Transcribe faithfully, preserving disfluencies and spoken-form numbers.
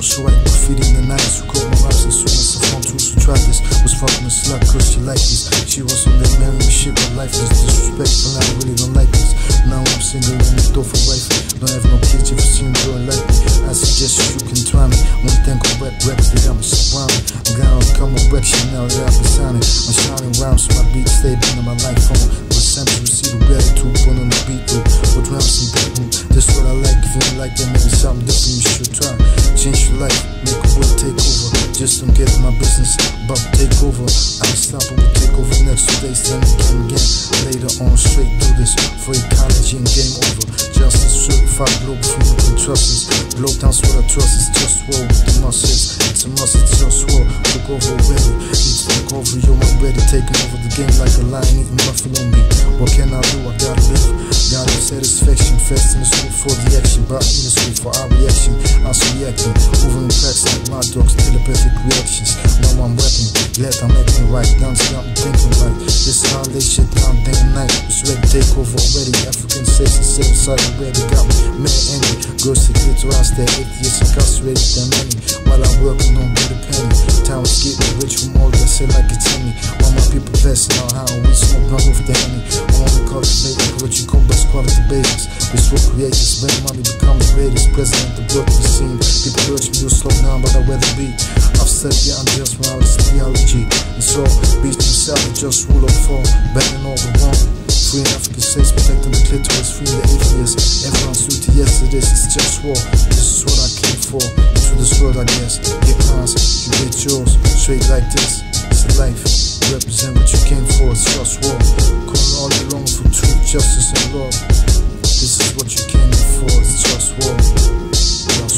also write graffiti in the nineties. Who called my raps as soon as I found two who tried this. Was fucking a slut cause she liked this. She was on that marrying shit, but life is disrespectful. I really don't like this. Now I'm single and you throw for wife. Don't have no kids if you see me doing like me. I suggest you can try me. One thing on rap raps, they got me surrounded. I'm down, come on, wreck shit now that I've been signing. I'm shining rhymes so my beats stay in my life phone. But sometimes you see the gratitude put on the beat though. With rhymes and beat, that's what I like. If you don't like that, maybe something different you should try. Change your life, make a world take over. Just don't get in my business, but take over. I'm stopping, we'll take over next two days, then again, again. Later on, straight do this for ecology and game over. Justice, certified global from the trust. Blow down what I trust is just war with the muscles. It's a must, it's just war. Took over already, need to take over. Yo, I'm ready, taking over the game like a lion eating buffalo meat. What can I do? I gotta live. Gotta have satisfaction, fast in the school for the action, but in the school for our reaction. I was reacting, moving cracks like my dogs, telepathic reactions. Now I'm rapping, glad I'm acting right. Down to I'm thinking right. This how they shit down day and night. It's ready to take over already. African safe and safe side already got me mad angry. Girls to get to us, they're atheists incarcerated than many. While I'm working on get a penny. Time is getting rich from all that say like it's in me. While my people blessing on how we smoke run with the enemy. I wanna cultivate what you call best quality basics. We swap creators, when money become the greatest. President the book the scene. People urge me to slow down, but I weather beat. I've said yeah, I'm just around this theology. And so, beat yourself and just rule of four. Betting all the wrong. Free African states, protecting the clitoris, free the atheists. Everyone's duty, yes it is, it's just war. This is what I came for, into this world I guess. Get mine, you get yours, straight like this. It's a life, represent what you came for, it's just war. Calling all day long for truth, justice and love. This is what you came for, it's just war. Just